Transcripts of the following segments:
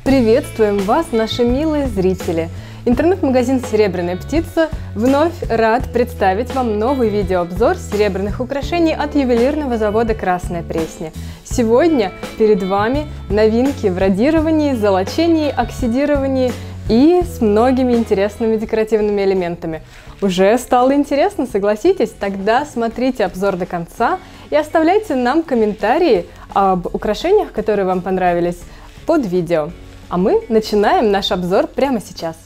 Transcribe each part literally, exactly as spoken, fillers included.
Приветствуем вас, наши милые зрители! Интернет-магазин «Серебряная птица» вновь рад представить вам новый видеообзор серебряных украшений от ювелирного завода «Красная Пресня». Сегодня перед вами новинки в радировании, золочении, оксидировании и с многими интересными декоративными элементами. Уже стало интересно, согласитесь? Тогда смотрите обзор до конца и оставляйте нам комментарии об украшениях, которые вам понравились, под видео. А мы начинаем наш обзор прямо сейчас.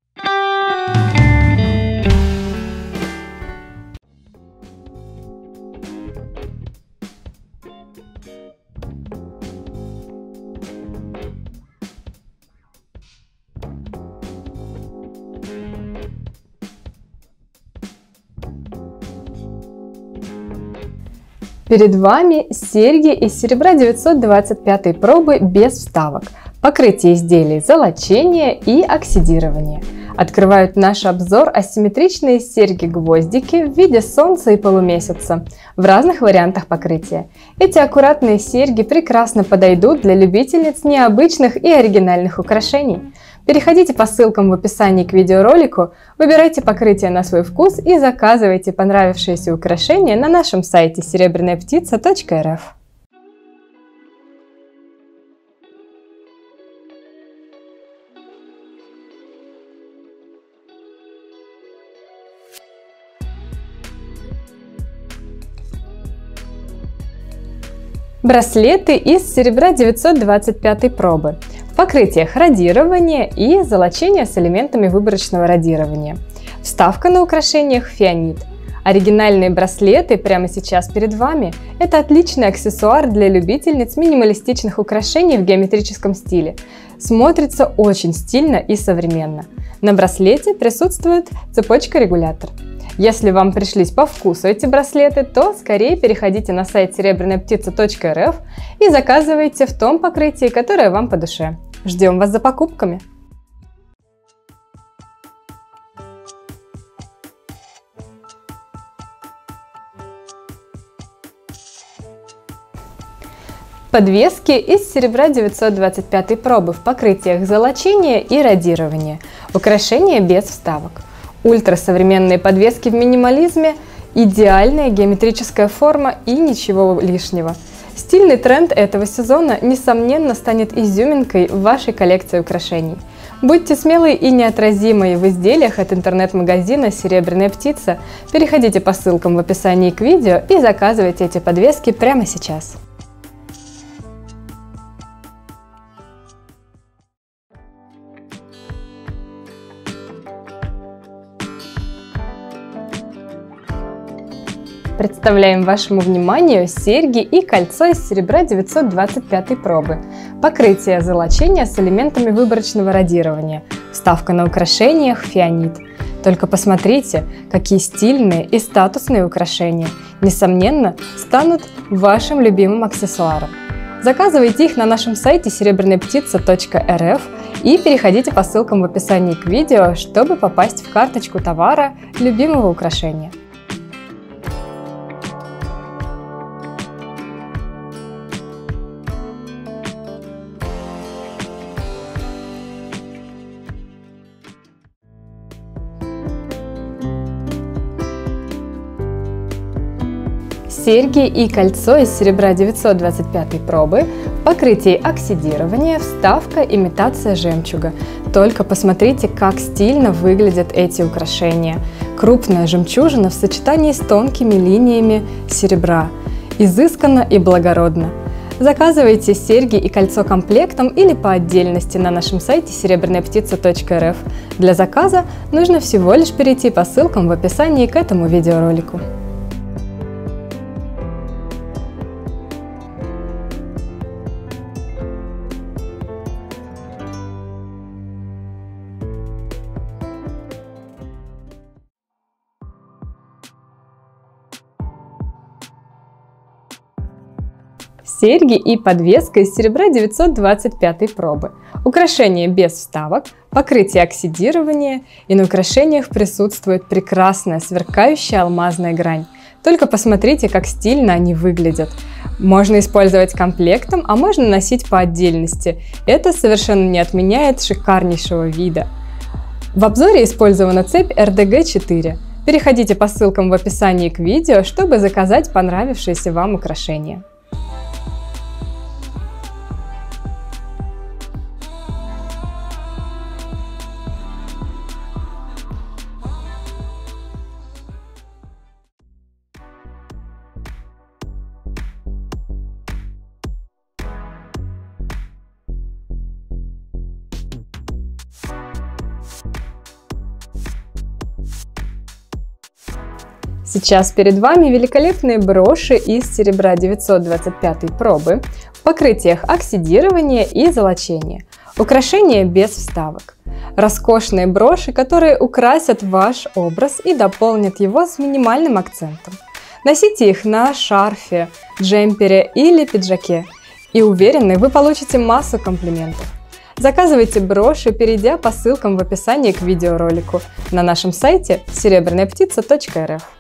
Перед вами серьги из серебра девятьсот двадцать пятой пробы без вставок. Покрытие изделий золочение и оксидирование. Открывают наш обзор асимметричные серьги-гвоздики в виде солнца и полумесяца в разных вариантах покрытия. Эти аккуратные серьги прекрасно подойдут для любительниц необычных и оригинальных украшений. Переходите по ссылкам в описании к видеоролику, выбирайте покрытие на свой вкус и заказывайте понравившиеся украшения на нашем сайте серебряная птица точка эр эф. Браслеты из серебра девятьсот двадцать пятой пробы. В покрытиях радирование и золочение с элементами выборочного радирования. Вставка на украшениях фианит. Оригинальные браслеты прямо сейчас перед вами. Это отличный аксессуар для любительниц минималистичных украшений в геометрическом стиле. Смотрится очень стильно и современно. На браслете присутствует цепочка-регулятор. Если вам пришлись по вкусу эти браслеты, то скорее переходите на сайт серебряная птица точка эр эф и заказывайте в том покрытии, которое вам по душе. Ждем вас за покупками! Подвески из серебра девятьсот двадцать пятой пробы в покрытиях золочения и радирования. Украшения без вставок. Ультрасовременные подвески в минимализме, идеальная геометрическая форма и ничего лишнего. Стильный тренд этого сезона, несомненно, станет изюминкой в вашей коллекции украшений. Будьте смелые и неотразимые в изделиях от интернет-магазина «Серебряная птица». Переходите по ссылкам в описании к видео и заказывайте эти подвески прямо сейчас. Представляем вашему вниманию серьги и кольцо из серебра девятьсот двадцать пятой пробы. Покрытие золочения с элементами выборочного радирования. Вставка на украшениях фианит. Только посмотрите, какие стильные и статусные украшения, несомненно, станут вашим любимым аксессуаром. Заказывайте их на нашем сайте серебряная птица точка эр эф и переходите по ссылкам в описании к видео, чтобы попасть в карточку товара любимого украшения. Серьги и кольцо из серебра девятьсот двадцать пятой пробы, покрытие оксидирования, вставка, имитация жемчуга. Только посмотрите, как стильно выглядят эти украшения. Крупная жемчужина в сочетании с тонкими линиями серебра. Изысканно и благородно. Заказывайте серьги и кольцо комплектом или по отдельности на нашем сайте серебряная птица точка эр эф. Для заказа нужно всего лишь перейти по ссылкам в описании к этому видеоролику. Серьги и подвеска из серебра девятьсот двадцать пятой пробы. Украшения без вставок, покрытие оксидирования, и на украшениях присутствует прекрасная сверкающая алмазная грань. Только посмотрите, как стильно они выглядят. Можно использовать комплектом, а можно носить по отдельности. Это совершенно не отменяет шикарнейшего вида. В обзоре использована цепь эр дэ гэ четыре. Переходите по ссылкам в описании к видео, чтобы заказать понравившееся вам украшение. Сейчас перед вами великолепные броши из серебра девятьсот двадцать пятой пробы в покрытиях оксидирования и золочения. Украшения без вставок. Роскошные броши, которые украсят ваш образ и дополнят его с минимальным акцентом. Носите их на шарфе, джемпере или пиджаке, и уверены, вы получите массу комплиментов. Заказывайте броши, перейдя по ссылкам в описании к видеоролику на нашем сайте серебряная птица точка эр эф.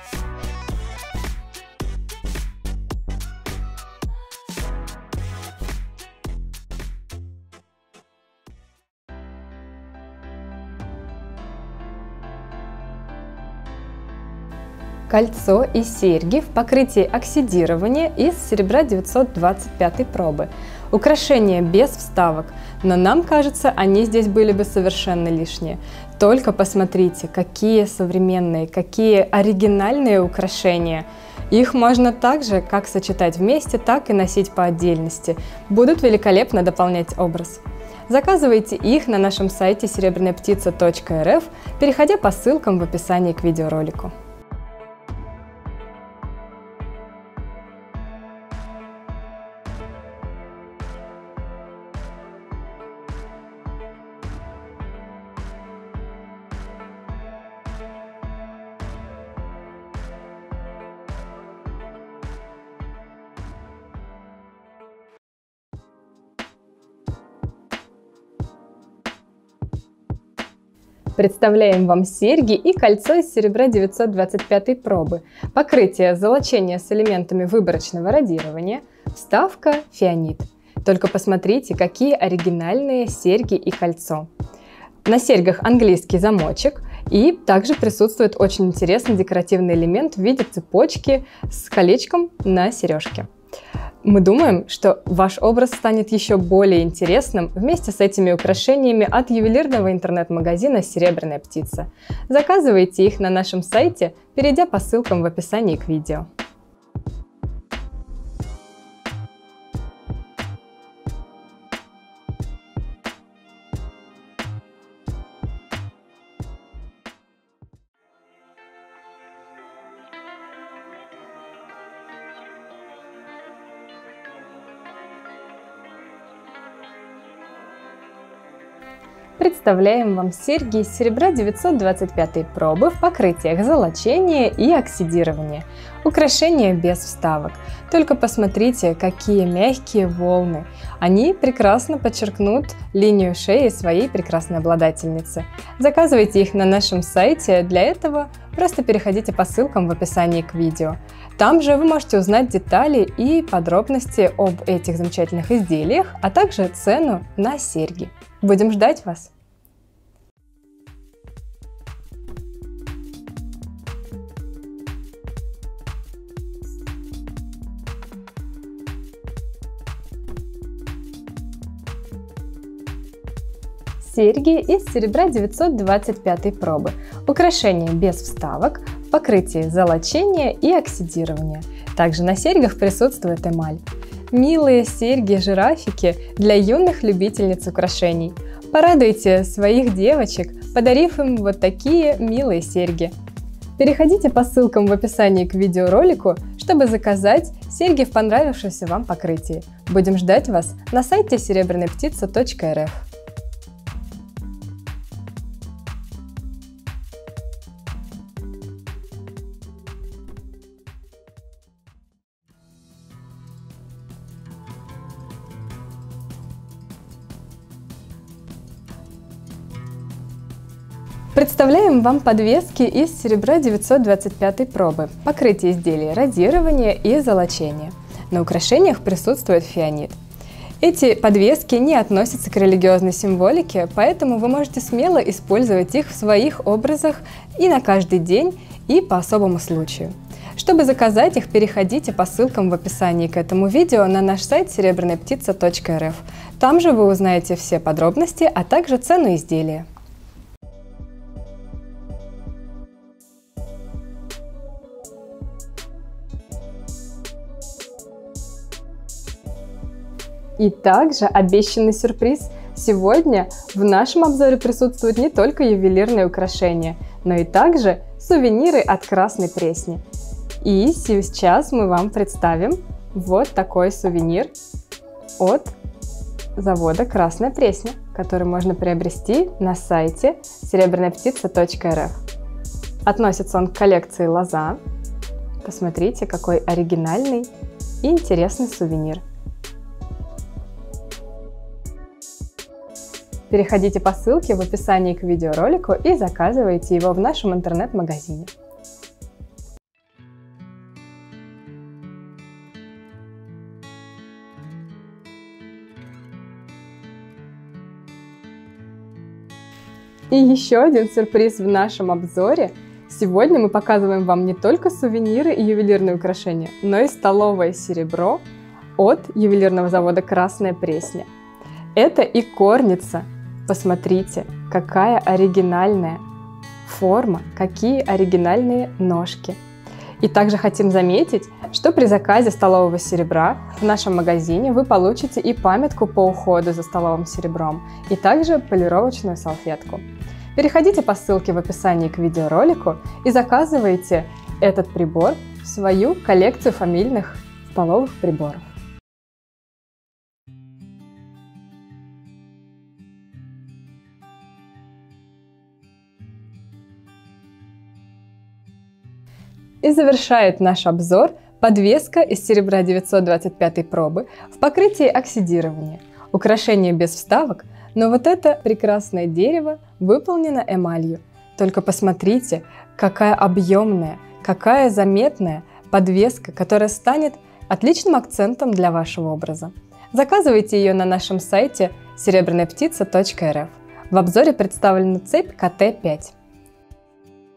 Кольцо и серьги в покрытии оксидирования из серебра девятьсот двадцать пятой пробы. Украшения без вставок, но нам кажется, они здесь были бы совершенно лишние. Только посмотрите, какие современные, какие оригинальные украшения. Их можно также как сочетать вместе, так и носить по отдельности. Будут великолепно дополнять образ. Заказывайте их на нашем сайте серебряная птица точка эр эф, переходя по ссылкам в описании к видеоролику. Представляем вам серьги и кольцо из серебра девятьсот двадцать пятой пробы, покрытие золочения с элементами выборочного радирования, вставка фианит. Только посмотрите, какие оригинальные серьги и кольцо. На серьгах английский замочек, и также присутствует очень интересный декоративный элемент в виде цепочки с колечком на сережке. Мы думаем, что ваш образ станет еще более интересным вместе с этими украшениями от ювелирного интернет-магазина «Серебряная птица». Заказывайте их на нашем сайте, перейдя по ссылкам в описании к видео. Представляем вам серьги из серебра девятьсот двадцать пятой пробы в покрытиях золочения и оксидирования. Украшения без вставок. Только посмотрите, какие мягкие волны. Они прекрасно подчеркнут линию шеи своей прекрасной обладательницы. Заказывайте их на нашем сайте. Для этого просто переходите по ссылкам в описании к видео. Там же вы можете узнать детали и подробности об этих замечательных изделиях, а также цену на серьги. Будем ждать вас! Серьги из серебра девятьсот двадцать пятой пробы. Украшения без вставок, в покрытии золочения и оксидирования. Также на серьгах присутствует эмаль. Милые серьги-жирафики для юных любительниц украшений. Порадуйте своих девочек, подарив им вот такие милые серьги. Переходите по ссылкам в описании к видеоролику, чтобы заказать серьги в понравившемся вам покрытии. Будем ждать вас на сайте серебряная птица точка эр эф. Представляем вам подвески из серебра девятьсот двадцать пятой пробы, покрытие изделия, радирование и золочение. На украшениях присутствует фианит. Эти подвески не относятся к религиозной символике, поэтому вы можете смело использовать их в своих образах и на каждый день, и по особому случаю. Чтобы заказать их, переходите по ссылкам в описании к этому видео на наш сайт серебряная птица точка эр эф. Там же вы узнаете все подробности, а также цену изделия. И также обещанный сюрприз. Сегодня в нашем обзоре присутствуют не только ювелирные украшения, но и также сувениры от Красной Пресни. И сейчас мы вам представим вот такой сувенир от завода Красная Пресня, который можно приобрести на сайте серебряная птица точка эр эф. Относится он к коллекции Лоза. Посмотрите, какой оригинальный и интересный сувенир. Переходите по ссылке в описании к видеоролику и заказывайте его в нашем интернет-магазине. И еще один сюрприз в нашем обзоре. Сегодня мы показываем вам не только сувениры и ювелирные украшения, но и столовое серебро от ювелирного завода Красная Пресня. Это икорница. Посмотрите, какая оригинальная форма, какие оригинальные ножки. И также хотим заметить, что при заказе столового серебра в нашем магазине вы получите и памятку по уходу за столовым серебром, и также полировочную салфетку. Переходите по ссылке в описании к видеоролику и заказывайте этот прибор в свою коллекцию фамильных столовых приборов. И завершает наш обзор подвеска из серебра девятьсот двадцать пятой пробы в покрытии оксидирования. Украшение без вставок, но вот это прекрасное дерево выполнено эмалью. Только посмотрите, какая объемная, какая заметная подвеска, которая станет отличным акцентом для вашего образа. Заказывайте ее на нашем сайте серебряная птица точка эр эф. В обзоре представлена цепь ка тэ пять.